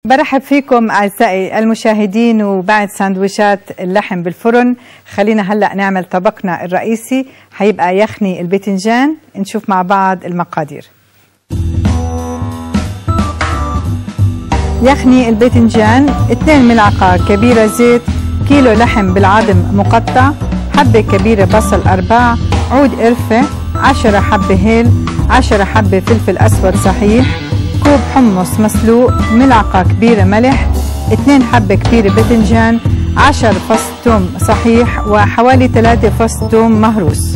برحب فيكم أعزائي المشاهدين. وبعد ساندويشات اللحم بالفرن خلينا هلأ نعمل طبقنا الرئيسي، هيبقى يخني الباذنجان. نشوف مع بعض المقادير. يخني الباذنجان 2 ملعقة كبيرة زيت، كيلو لحم بالعظم مقطع، حبة كبيرة بصل 4، عود قرفة، 10 حبة هيل، 10 حبة فلفل أسود صحيح، كوب حمص مسلوق، ملعقة كبيرة ملح، 2 حبة كبيرة باذنجان، 10 فص ثوم صحيح، وحوالي 3 فص ثوم مهروس.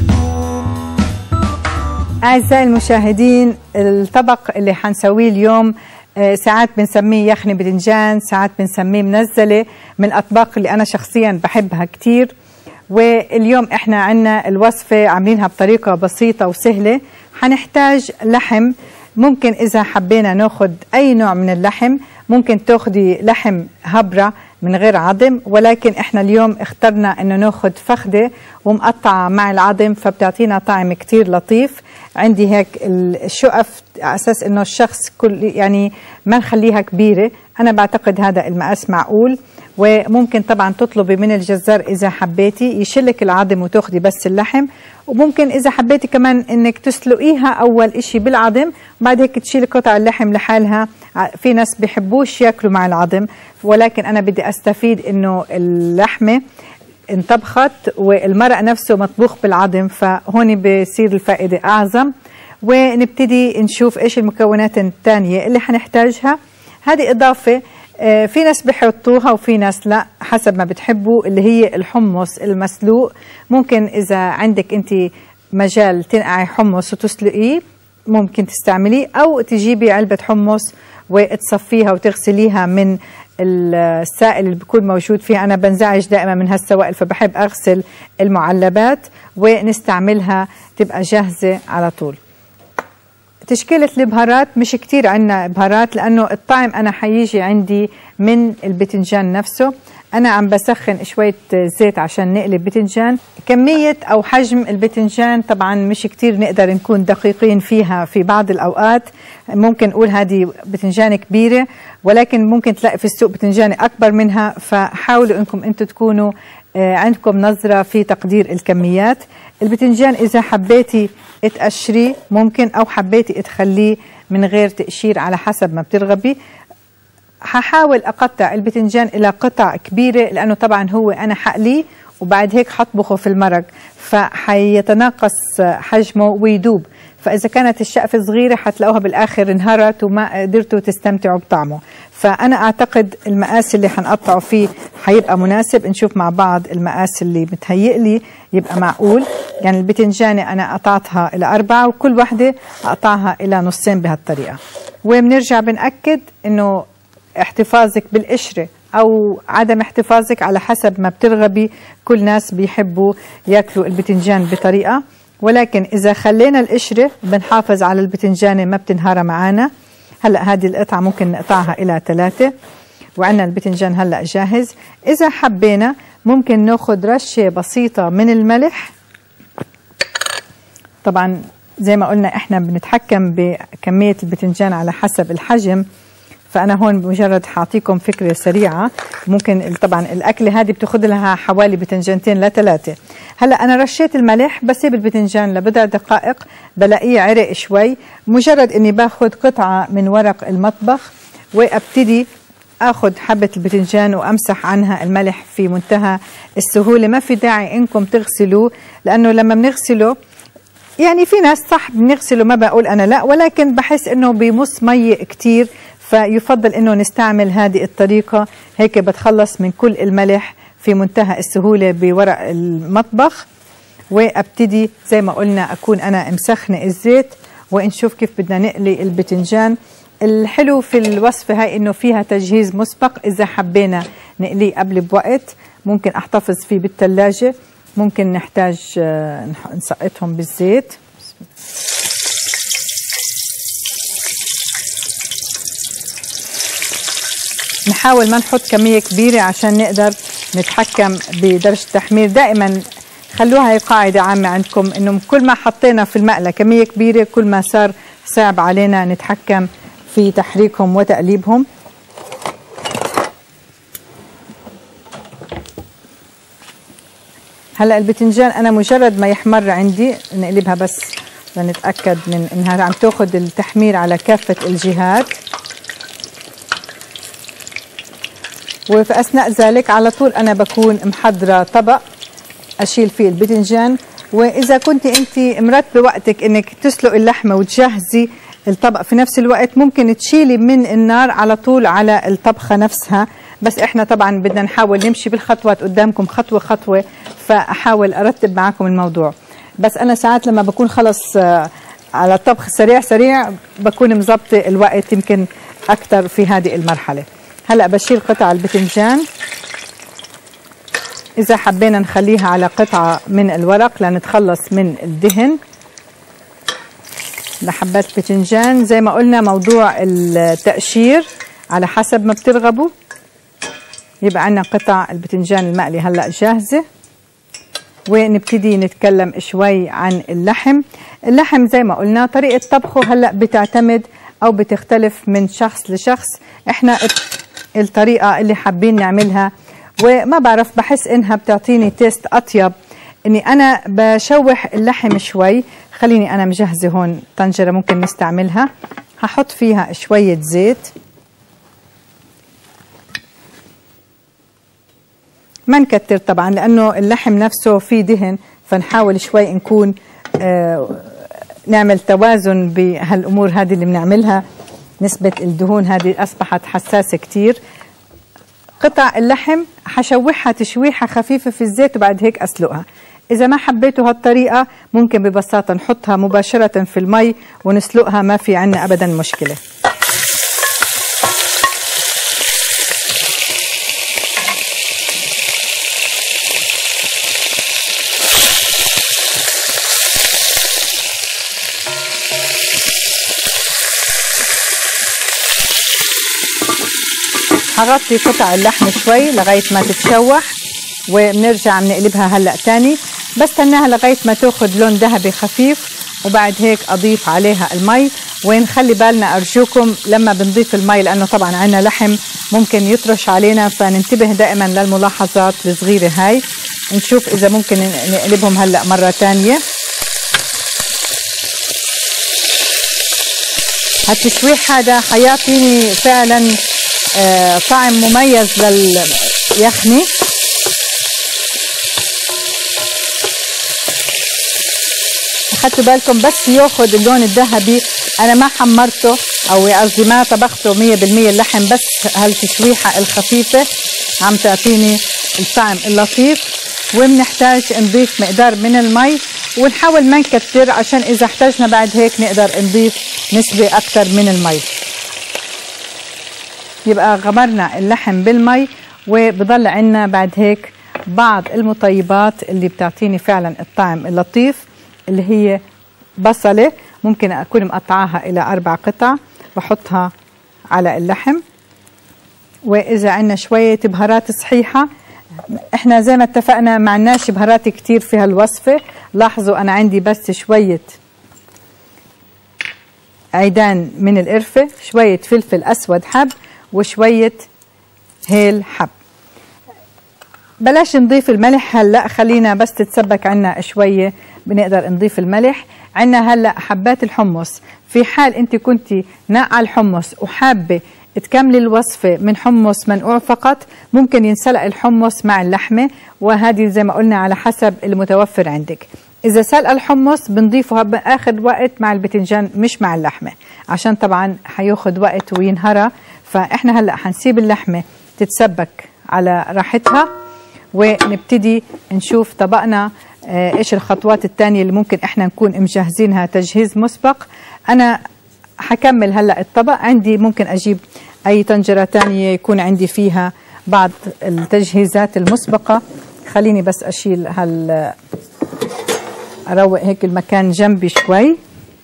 أعزائي المشاهدين، الطبق اللي حنسويه اليوم ساعات بنسميه يخني باذنجان، ساعات بنسميه منزلة، من الأطباق اللي أنا شخصيا بحبها كتير. واليوم احنا عنا الوصفة عاملينها بطريقة بسيطة وسهلة. حنحتاج لحم، ممكن إذا حبينا ناخد أي نوع من اللحم، ممكن تاخدي لحم هبرة من غير عظم، ولكن احنا اليوم اخترنا انه ناخد فخدة ومقطعة مع العظم، فبتعطينا طعم كتير لطيف. عندي هيك الشقف على اساس انه الشخص كل يعني ما نخليها كبيرة. انا بعتقد هذا المقاس معقول، وممكن طبعا تطلبي من الجزار اذا حبيتي يشلك العظم وتاخدي بس اللحم، وممكن اذا حبيتي كمان انك تسلقيها اول اشي بالعظم وبعد هيك تشيلي قطع اللحم لحالها. في ناس بيحبوش ياكلوا مع العظم، ولكن انا بدي استفيد انه اللحمه انطبخت والمرق نفسه مطبوخ بالعظم، فهون بصير الفائده اعظم. ونبتدي نشوف ايش المكونات الثانيه اللي حنحتاجها. هذه اضافه في ناس بحطوها وفي ناس لا، حسب ما بتحبوا، اللي هي الحمص المسلوق. ممكن اذا عندك انت مجال تنقعي حمص وتسلقيه ممكن تستعمليه، او تجيبي علبة حمص وتصفيها وتغسليها من السائل اللي بيكون موجود فيها. انا بنزعج دائما من هالسوائل، فبحب اغسل المعلبات ونستعملها تبقى جاهزة على طول. تشكيلة البهارات مش كتير عنا بهارات، لأنه الطعم أنا حيجي عندي من الباذنجان نفسه. أنا عم بسخن شوية زيت عشان نقلي باذنجان. كمية أو حجم الباذنجان طبعا مش كتير نقدر نكون دقيقين فيها في بعض الأوقات. ممكن نقول هذه باذنجان كبيرة، ولكن ممكن تلاقي في السوق باذنجان أكبر منها، فحاولوا أنكم أنتم تكونوا عندكم نظرة في تقدير الكميات. الباذنجان إذا حبيتي تقشريه ممكن، أو حبيتي تخليه من غير تقشير على حسب ما بترغبي. هحاول أقطع الباذنجان إلى قطع كبيرة، لأنه طبعا هو أنا حقليه وبعد هيك حطبخه في المرق، فحيتناقص حجمه ويدوب. فإذا كانت الشقفة صغيرة حتلاقوها بالآخر انهارت وما قدرتوا تستمتعوا بطعمه. فأنا أعتقد المقاس اللي حنقطعه فيه حيبقى مناسب. نشوف مع بعض المقاس اللي متهيئ لي يبقى معقول. يعني الباذنجانة أنا قطعتها إلى 4، وكل واحدة أقطعها إلى نصين بهالطريقة. وبنرجع بنأكد إنه احتفاظك بالقشرة أو عدم احتفاظك على حسب ما بترغبي. كل ناس بيحبوا ياكلوا الباذنجان بطريقة، ولكن إذا خلينا القشرة بنحافظ على الباذنجانة ما بتنهار معانا. هلأ هذه القطعة ممكن نقطعها إلى 3، وعندنا الباذنجان هلأ جاهز. إذا حبينا ممكن ناخد رشة بسيطة من الملح. طبعا زي ما قلنا احنا بنتحكم بكمية الباذنجان على حسب الحجم، فأنا هون بمجرد حاعطيكم فكرة سريعة. ممكن طبعا الأكلة هذه بتاخذ لها حوالي باذنجانتين ل3. هلا أنا رشيت الملح، بسيب الباذنجان لبضع دقائق بلاقيه عرق شوي. مجرد إني باخذ قطعة من ورق المطبخ وابتدي اخذ حبة الباذنجان وامسح عنها الملح في منتهى السهولة. ما في داعي انكم تغسلوه، لأنه لما بنغسله يعني في ناس صح بنغسله، ما بقول أنا لا، ولكن بحس إنه بيمص مية كتير، فيفضل إنه نستعمل هذه الطريقة. هيك بتخلص من كل الملح في منتهى السهولة بورق المطبخ. وابتدي زي ما قلنا أكون أنا مسخنة الزيت، ونشوف كيف بدنا نقلي الباذنجان. الحلو في الوصفة هاي إنه فيها تجهيز مسبق. إذا حبينا نقليه قبل بوقت ممكن أحتفظ فيه بالثلاجة، ممكن نحتاج نسقطهم بالزيت. نحاول ما نحط كمية كبيرة عشان نقدر نتحكم بدرجة التحمير. دائما خلوها هي قاعدة عامة عندكم، إنه كل ما حطينا في المقلة كمية كبيرة كل ما صار صعب علينا نتحكم في تحريكهم وتقليبهم. هلا البتنجان انا مجرد ما يحمر عندي نقلبها بس لنتاكد من انها عم تاخذ التحمير على كافه الجهات. وفي اثناء ذلك على طول انا بكون محضره طبق اشيل فيه البتنجان. واذا كنت انت مرتبه وقتك انك تسلق اللحمه وتجهزي الطبق في نفس الوقت، ممكن تشيلي من النار على طول على الطبخه نفسها. بس احنا طبعا بدنا نحاول نمشي بالخطوات قدامكم خطوه خطوه، فاحاول ارتب معاكم الموضوع. بس انا ساعات لما بكون خلص على الطبخ سريع سريع بكون مظبطه الوقت يمكن اكثر في هذه المرحله. هلا بشيل قطع البتنجان، اذا حبينا نخليها على قطعه من الورق لنتخلص من الدهن لحبات البتنجان. زي ما قلنا موضوع التقشير على حسب ما بترغبوا. يبقى عندنا قطع البتنجان المقلي هلا جاهزه. ونبتدي نتكلم شوي عن اللحم. اللحم زي ما قلنا طريقه طبخه هلا بتعتمد او بتختلف من شخص لشخص. احنا الطريقه اللي حابين نعملها، وما بعرف بحس انها بتعطيني تيست اطيب، اني انا بشوح اللحم شوي. خليني انا مجهزه هون طنجره ممكن نستعملها، هحط فيها شويه زيت، ما نكتر طبعا لانه اللحم نفسه فيه دهن، فنحاول شوي نكون نعمل توازن بهالامور هذه اللي بنعملها. نسبه الدهون هذه اصبحت حساسه كتير. قطع اللحم حشوحها تشويحه خفيفه في الزيت وبعد هيك اسلقها. اذا ما حبيتوا هالطريقه ممكن ببساطه نحطها مباشره في المي ونسلقها، ما في عنا ابدا مشكله. هغطي قطع اللحم شوي لغايه ما تتشوح، وبنرجع بنقلبها هلا تاني. بستناها لغايه ما تاخذ لون ذهبي خفيف، وبعد هيك اضيف عليها المي. ونخلي بالنا ارجوكم لما بنضيف المي، لانه طبعا عندنا لحم ممكن يطرش علينا، فننتبه دائما للملاحظات الصغيره هاي. نشوف اذا ممكن نقلبهم هلا مره ثانيه. هالتشويح هذا حيعطيني فعلا طعم مميز لليخني. خدتوا بالكم بس ياخذ اللون الذهبي، انا ما حمرته او قصدي ما طبخته 100% اللحم، بس هالتشويحه الخفيفه عم تعطيني الطعم اللطيف. وبنحتاج نضيف مقدار من المي، ونحاول ما نكتر عشان اذا احتاجنا بعد هيك نقدر نضيف نسبه اكثر من المي. يبقى غمرنا اللحم بالمي، وبضل عندنا بعد هيك بعض المطيبات اللي بتعطيني فعلا الطعم اللطيف، اللي هي بصلة ممكن أكون مقطعاها إلى 4 قطع بحطها على اللحم. وإذا عندنا شوية بهارات صحيحة، إحنا زي ما اتفقنا ما عندناش بهارات كتير في هالوصفة. لاحظوا أنا عندي بس شوية عيدان من القرفة، شوية فلفل أسود حب، وشوية هيل حب. بلاش نضيف الملح هلا، خلينا بس تتسبك عنا شويه بنقدر نضيف الملح. عنا هلا حبات الحمص، في حال انت كنتي ناقعه الحمص وحابه تكملي الوصفه من حمص منقوع فقط، ممكن ينسلق الحمص مع اللحمه، وهذه زي ما قلنا على حسب المتوفر عندك. اذا سلق الحمص بنضيفه باخر وقت مع البتنجان مش مع اللحمه، عشان طبعا حياخد وقت وينهرى. فاحنا هلا حنسيب اللحمه تتسبك على راحتها، ونبتدي نشوف طبقنا ايش الخطوات الثانيه اللي ممكن احنا نكون مجهزينها تجهيز مسبق. انا حكمل هلا الطبق. عندي ممكن اجيب اي طنجره ثانيه يكون عندي فيها بعض التجهيزات المسبقه. خليني بس اشيل اروق هيك المكان جنبي شوي.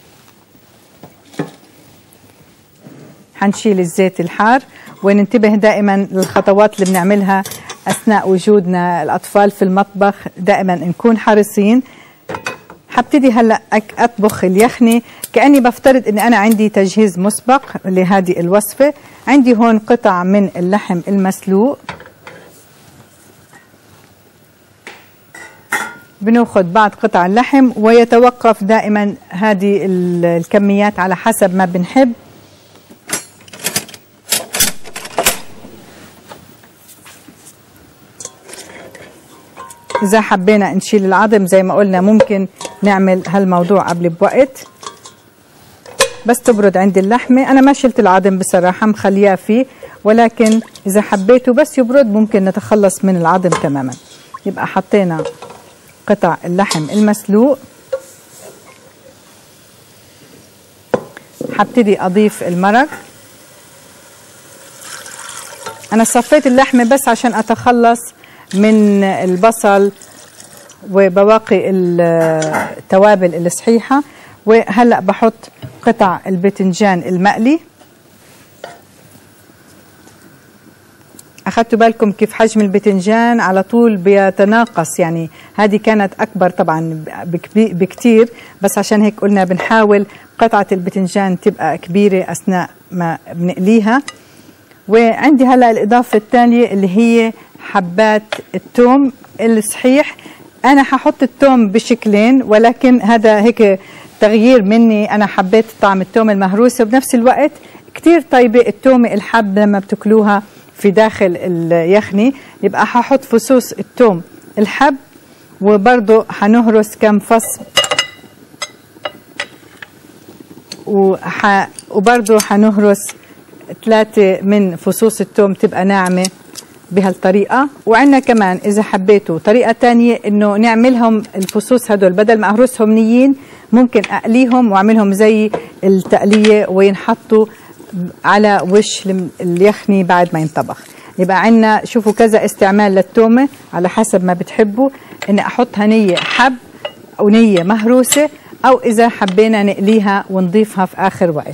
حنشيل الزيت الحار، وننتبه دائما للخطوات اللي بنعملها اثناء وجودنا الاطفال في المطبخ، دائما نكون حريصين. حبتدي هلا اطبخ اليخني كاني بفترض اني انا عندي تجهيز مسبق لهذه الوصفه. عندي هون قطع من اللحم المسلوق، بناخد بعض قطع اللحم، ويتوقف دائما هذه الكميات على حسب ما بنحب. إذا حبينا نشيل العظم زي ما قلنا ممكن نعمل هالموضوع قبل بوقت، بس تبرد عندي اللحمة. أنا ما شلت العظم بصراحة، مخليها فيه، ولكن إذا حبيته بس يبرد ممكن نتخلص من العظم تماما. يبقى حطينا قطع اللحم المسلوق. حبتدي أضيف المرق. أنا صفيت اللحمة بس عشان أتخلص من البصل وبواقي التوابل الصحيحة. وهلأ بحط قطع الباذنجان المقلي. أخذتوا بالكم كيف حجم الباذنجان على طول بيتناقص، يعني هذه كانت أكبر طبعا بكتير، بس عشان هيك قلنا بنحاول قطعة الباذنجان تبقى كبيرة أثناء ما بنقليها. وعندي هلأ الإضافة الثانية اللي هي حبات الثوم الصحيح. أنا ححط الثوم بشكلين، ولكن هذا هيك تغيير مني، أنا حبيت طعم الثوم المهروسة، وبنفس الوقت كتير طيبة الثومة الحب لما بتاكلوها في داخل اليخني. يبقى ححط فصوص الثوم الحب، وبرضه حنهرس كم فص، وبرضه حنهرس 3 من فصوص الثوم تبقى ناعمة بهالطريقة. وعندنا كمان إذا حبيتوا طريقة تانية إنه نعملهم الفصوص هدول بدل ما أهرسهم نيين، ممكن أقليهم وأعملهم زي التقلية وينحطوا على وش اليخني بعد ما ينطبخ. يبقى عندنا شوفوا كذا استعمال للتومة على حسب ما بتحبوا، إن أحطها نية حب أو نية مهروسة، أو إذا حبينا نقليها ونضيفها في آخر وقت.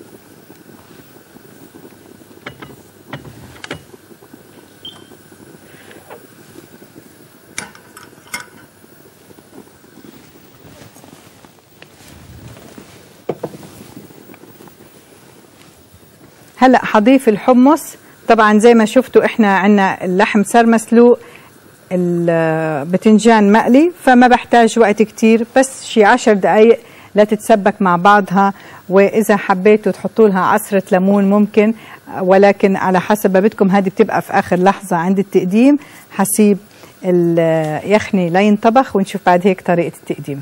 هلا حضيف الحمص. طبعا زي ما شفتوا احنا عندنا اللحم صار مسلوق، الباذنجان مقلي، فما بحتاج وقت كتير، بس شي 10 دقايق لا تتسبك مع بعضها. واذا حبيتوا تحطوا لها عصرة ليمون ممكن، ولكن على حسب ما بدكم. هذه بتبقى في اخر لحظة عند التقديم. حسيب اليخني لا ينطبخ ونشوف بعد هيك طريقة التقديم.